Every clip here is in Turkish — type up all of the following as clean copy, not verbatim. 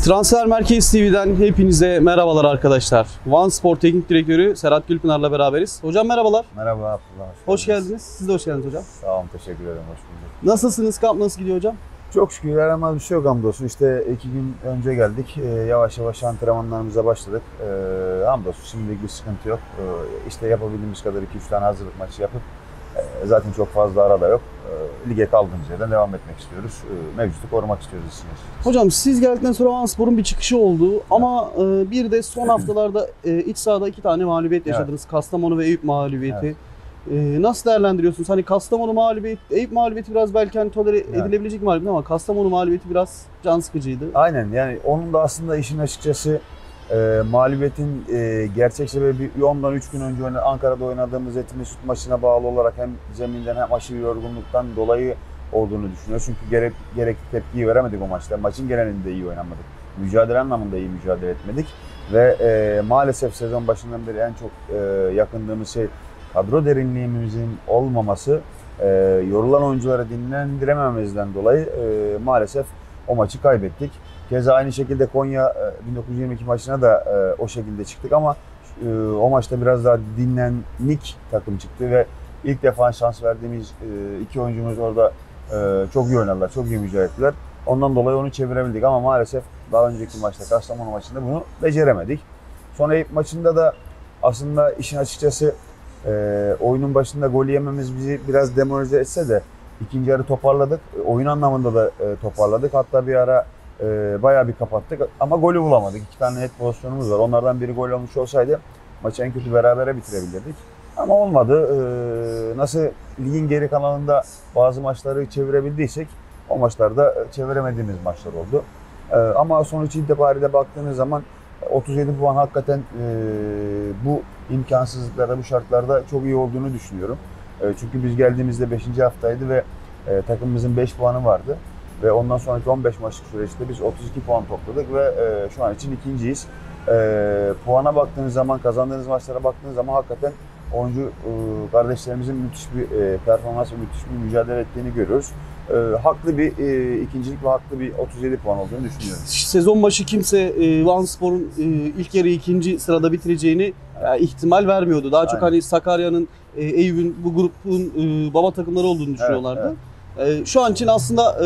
Transfer Merkez TV'den hepinize merhabalar arkadaşlar. Van Spor Teknik Direktörü Serhat Gülpınar'la beraberiz. Hocam merhabalar. Merhaba Abdullah. Hoş geldiniz. Siz de hoş geldiniz hocam. Sağ olun, teşekkür ederim. Hoş bulduk. Nasılsınız? Kamp nasıl gidiyor hocam? Çok şükür yaramaz bir şey yok hamdolsun. İşte 2 gün önce geldik. Yavaş yavaş antrenmanlarımıza başladık. Hamdolsun şimdilik bir sıkıntı yok. İşte yapabildiğimiz kadar 2-3 tane hazırlık maçı yapıp zaten çok fazla arada yok. Lige kaldığımız yerden devam etmek istiyoruz. Mevcutu korumak istiyoruz istiyoruz. Hocam siz geldikten sonra Van Spor'un bir çıkışı oldu ama bir de son haftalarda iç sahada 2 tane mağlubiyet yaşadınız. Evet. Kastamonu ve Eyüp mağlubiyeti. Evet. Nasıl değerlendiriyorsunuz? Hani Kastamonu mağlubiyeti, Eyüp mağlubiyeti biraz belki hani tolere edilebilecek mağlubiyet ama Kastamonu mağlubiyeti biraz can sıkıcıydı. Aynen, yani onun da aslında işin açıkçası mağlubiyetin gerçek sebebi ondan 3 gün önce Ankara'da oynadığımız Etimesgut maçına bağlı olarak hem zeminden hem aşırı yorgunluktan dolayı olduğunu düşünüyoruz. Çünkü gerekli tepkiyi veremedik o maçta. Maçın genelinde iyi oynamadık. Mücadele anlamında iyi mücadele etmedik. Ve maalesef sezon başından beri en çok yakındığımız şey kadro derinliğimizin olmaması, yorulan oyuncuları dinlendiremememizden dolayı maalesef o maçı kaybettik. Keza aynı şekilde Konya 1922 maçına da o şekilde çıktık ama o maçta biraz daha dinlenlik takım çıktı ve ilk defa şans verdiğimiz 2 oyuncumuz orada çok iyi oynadılar, çok iyi mücadele ettiler. Ondan dolayı onu çevirebildik ama maalesef daha önceki maçta, Kastamonu maçında bunu beceremedik. Sonra Eyüp maçında da aslında işin açıkçası oyunun başında gol yememiz bizi biraz demoralize etse de ikinci yarı toparladık. Oyun anlamında da toparladık. Hatta bir ara bayağı bir kapattık ama golü bulamadık. 2 tane net pozisyonumuz var. Onlardan biri gol olmuş olsaydı maçı en kötü berabere bitirebilirdik. Ama olmadı. Nasıl ligin geri kalanında bazı maçları çevirebildiysek o maçlarda çeviremediğimiz maçlar oldu. Ama sonuç itibariyle baktığınız zaman 37 puan hakikaten bu imkansızlıklarda, bu şartlarda çok iyi olduğunu düşünüyorum. Çünkü biz geldiğimizde 5. haftaydı ve takımımızın 5 puanı vardı. Ve ondan sonraki 15 maçlık süreçte biz 32 puan topladık ve şu an için ikinciyiz. Puana baktığınız zaman, kazandığınız maçlara baktığınız zaman hakikaten oyuncu kardeşlerimizin müthiş bir performans ve müthiş bir mücadele ettiğini görüyoruz. Haklı bir ikincilik ve haklı bir 37 puan olduğunu düşünüyorum. Sezon başı kimse Van Spor'un ilk yarı 2. sırada bitireceğini ihtimal vermiyordu. Daha çok hani Sakarya'nın, Eyüp'ün bu grubun baba takımları olduğunu düşünüyorlardı. Evet, evet. Şu an için aslında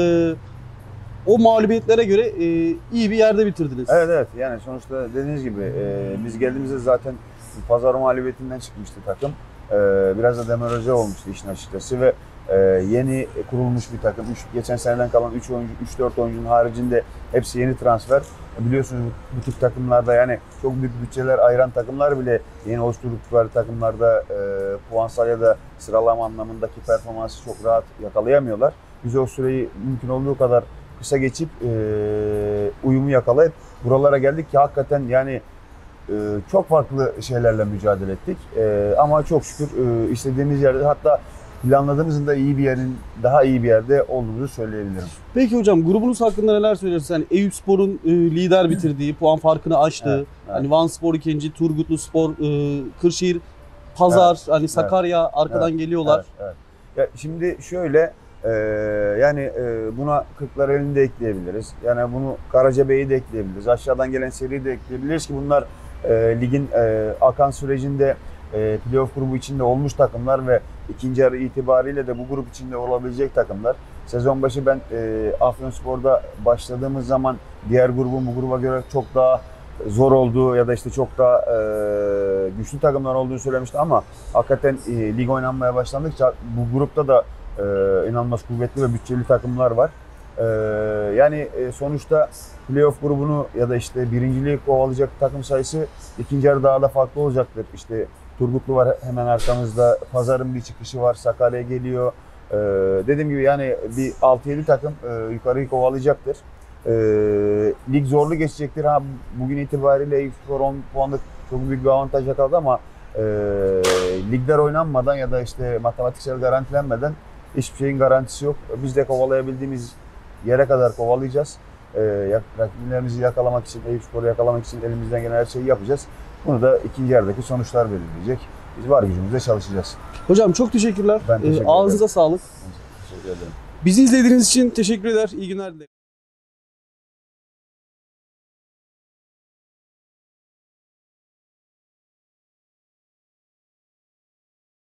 o mağlubiyetlere göre iyi bir yerde bitirdiniz. Evet, evet. Yani sonuçta dediğiniz gibi biz geldiğimizde zaten Pazar mağlubiyetinden çıkmıştı takım. Biraz da demoralize olmuştu işin açıkçası ve yeni kurulmuş bir takım. Geçen seneden kalan 3-4 oyuncunun haricinde hepsi yeni transfer. Biliyorsunuz bu tip takımlarda yani çok büyük bütçeler ayıran takımlar bile yeni oluşturdukları takımlarda puansal ya da sıralama anlamındaki performansı çok rahat yakalayamıyorlar. Biz o süreyi mümkün olduğu kadar kısa geçip uyumu yakalayıp buralara geldik ki hakikaten yani çok farklı şeylerle mücadele ettik. Ama çok şükür istediğimiz yerde, hatta planladığımızın da daha iyi bir yerde olduğumuzu söyleyebilirim. Peki hocam, grubunuz hakkında neler söylersiniz? Yani Eyüp Spor'un lider bitirdiği, puan farkını aştığı, evet, evet. Hani Van Spor ikinci, Turgutlu Spor, Kırşehir, Pazar, evet, hani Sakarya evet, arkadan geliyorlar. Evet, evet. Ya şimdi şöyle, yani buna Kırklareli'ni de ekleyebiliriz. Yani bunu Karacabey'i de ekleyebiliriz. Aşağıdan gelen seriyi de ekleyebiliriz ki bunlar ligin akan sürecinde playoff grubu içinde olmuş takımlar ve ikinci yarı itibariyle de bu grup içinde olabilecek takımlar. Sezon başı ben Afyonspor'da başladığımız zaman diğer grubun bu gruba göre çok daha zor olduğu ya da işte çok daha güçlü takımlar olduğunu söylemişti ama hakikaten lig oynanmaya başlandıkça bu grupta da inanılmaz kuvvetli ve bütçeli takımlar var. Yani sonuçta playoff grubunu ya da işte birinciliği kovalayacak takım sayısı ikinci yarı daha da farklı olacaktır. İşte Turgutlu var hemen arkamızda, Pazar'ın bir çıkışı var, Sakarya geliyor. Dediğim gibi yani bir 6-7 takım yukarıyı kovalayacaktır. Lig zorlu geçecektir. Bugün itibariyle Eyüp Spor 10 puanlık çok büyük bir avantaj yakaladı ama ligler oynanmadan ya da işte matematiksel garantilenmeden hiçbir şeyin garantisi yok. Biz de kovalayabildiğimiz yere kadar kovalayacağız. Rakiplerimizi yakalamak için, Eyüp Spor'u yakalamak için elimizden gelen her şeyi yapacağız. Bunu da ikinci yarıdaki sonuçlar belirleyecek. Biz var gücümüzle çalışacağız. Hocam çok teşekkürler. Ben teşekkür ederim. Ağzınıza sağlık. Teşekkür ederim. Bizi izlediğiniz için teşekkür eder. İyi günler dilerim.